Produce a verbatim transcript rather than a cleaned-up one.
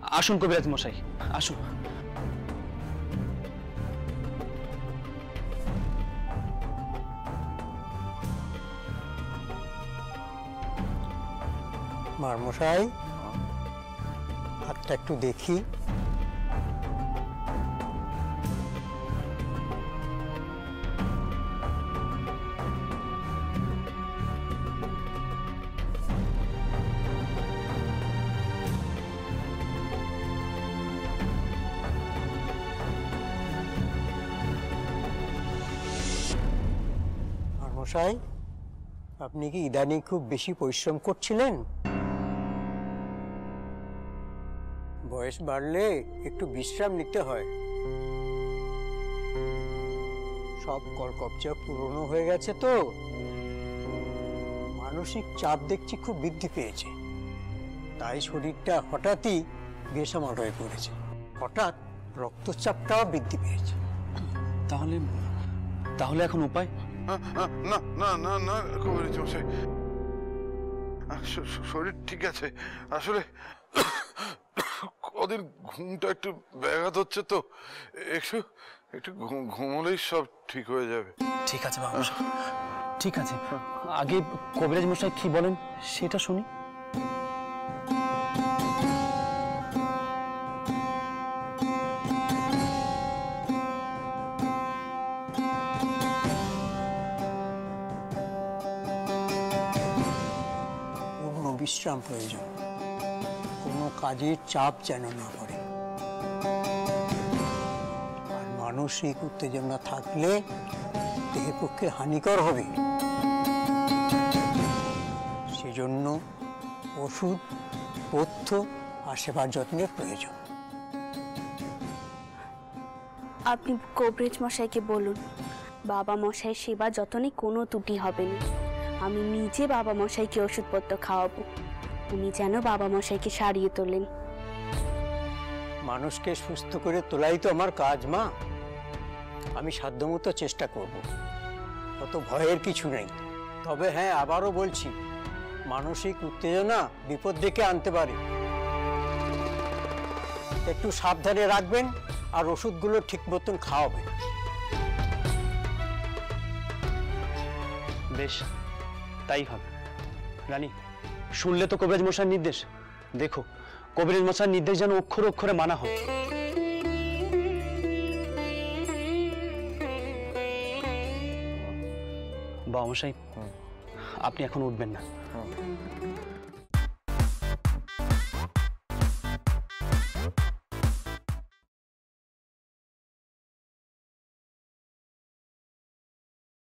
আসুন কবিরাজ মশাই, আসুন। মারমশাই, হাতটা একটু দেখি। মারমশাই, আপনি কি ইদানিং খুব বেশি পরিশ্রম করছিলেন? বয়স বাড়লে একটু বিশ্রাম নিতে হয়। সব কলকবজা পুরনো হয়ে গেছে তো, মানসিক চাপ দেখছি খুব বৃদ্ধি পেয়েছে। তাই শরীরটা হঠাৎই বেসামাল হয়ে পড়েছে, হঠাৎ রক্তচাপটাও বৃদ্ধি পেয়েছে। তাহলে তাহলে এখন উপায়? না না না না কবিরাজ মশাই, শরীর ঠিক আছে। আসলে কদিন ঘুমটা একটু ব্যাঘাত হচ্ছে তো, একটু একটু ঘুমলেই সব ঠিক হয়ে যাবে। ঠিক আছে বাবা, ঠিক আছে। আগে কবিরাজ মশাই কি বলেন সেটা শুনি। বিশ্রাম প্রয়োজন, কোনো কাজের চাপ যেন না পড়ে। আর মানসিক উত্তেজনা থাকলে দেহের পক্ষে হানিকর হবে। সেজন্য ওষুধ, পথ্য আর সেবার যত্নের প্রয়োজন। আপনি কবিরাজ মশাইকে বলুন, বাবা মশাই সেবা যত্নে কোনো ত্রুটি হবে না। আমি নিজে বাবা মশাইকে ওষুধপত্র খাওয়াবো, উনি যেন বাবা মশাইকে সারিয়ে তোলেন। মানুষকে সুস্থ করে তোলাই তো আমার কাজ মা। আমি সাধ্যমতো চেষ্টা করব, অত ভয়ের কিছু নেই। তবে হ্যাঁ, আবারও বলছি, মানসিক উত্তেজনা বিপদ ডেকে আনতে পারে। একটু সাবধানে রাখবেন আর ওষুধগুলো ঠিক মতন খাওয়াবেন। বেশ, তাই হবে। রানী, শুনলে তো কবিরাজ মশাইয়ের নির্দেশ। দেখো, কবিরাজ মশাইয়ের নির্দেশ যেন অক্ষরে অক্ষরে মানা হয়। বাবা মশাই, আপনি এখন উঠবেন না।